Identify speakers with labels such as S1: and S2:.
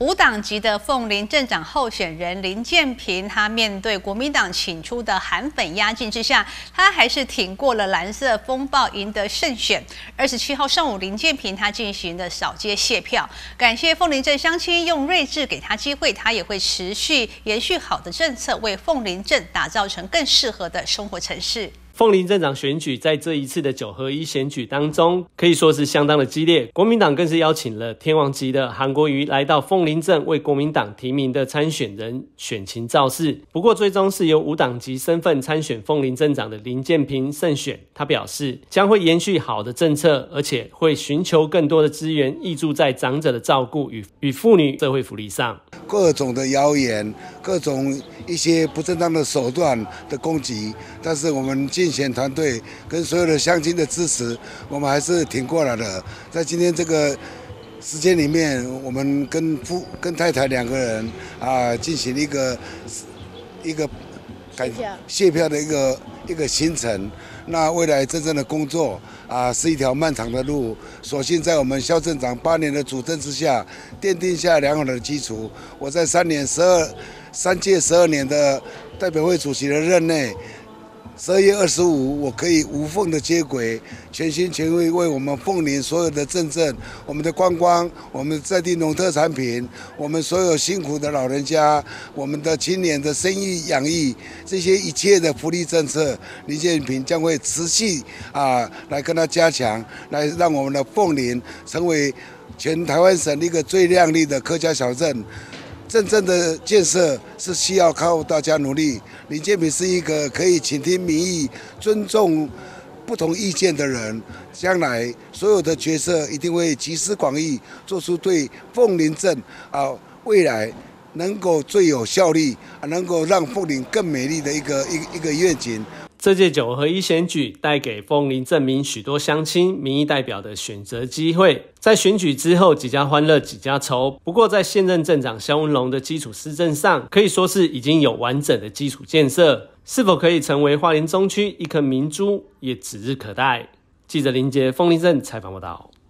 S1: 无党籍的凤林镇长候选人林建平，他面对国民党请出的韩粉压境之下，他还是挺过了蓝色风暴，赢得胜选。27号上午，林建平他进行了扫街谢票，感谢凤林镇乡亲用睿智给他机会，他也会持续延续好的政策，为凤林镇打造成更适合的生活城市。
S2: 凤林镇长选举在这一次的9合1选举当中，可以说是相当的激烈。国民党更是邀请了天王级的韩国瑜来到凤林镇为国民党提名的参选人选情造势。不过最终是由无党籍身份参选凤林镇长的林建平胜选。他表示将会延续好的政策，而且会寻求更多的资源挹注在长者的照顾与妇女社会福利上。
S3: 各种的谣言，各种一些不正当的手段的攻击，但是我们竞选团队跟所有的乡亲的支持，我们还是挺过来的。在今天这个时间里面，我们跟太太2个人进行一个谢票的一个行程。那未来真正的工作是一条漫长的路，所幸在我们萧镇长8年的主政之下，奠定下良好的基础。我在3届12年的代表会主席的任内，12月25，我可以无缝的接轨，全心全意为我们凤林所有的镇政、我们的观光、我们在地农特产品、我们所有辛苦的老人家、我们的青年的生育养育，这些一切的福利政策，林建平将会持续来跟他加强，来让我们的凤林成为全台湾省一个最亮丽的客家小镇。真正的建设是需要靠大家努力。林建平是一个可以倾听民意、尊重不同意见的人，将来所有的决策一定会集思广益，做出对凤林镇未来能够最有效率，能够让凤林更美丽的一个愿景。
S2: 这届9合1选举带给凤林镇民许多乡亲、民意代表的选择机会。在选举之后，几家欢乐几家愁。不过，在现任镇长萧文龙的基础施政上，可以说是已经有完整的基础建设。是否可以成为花莲中区一颗明珠，也指日可待。记者林杰凤林镇采访报道。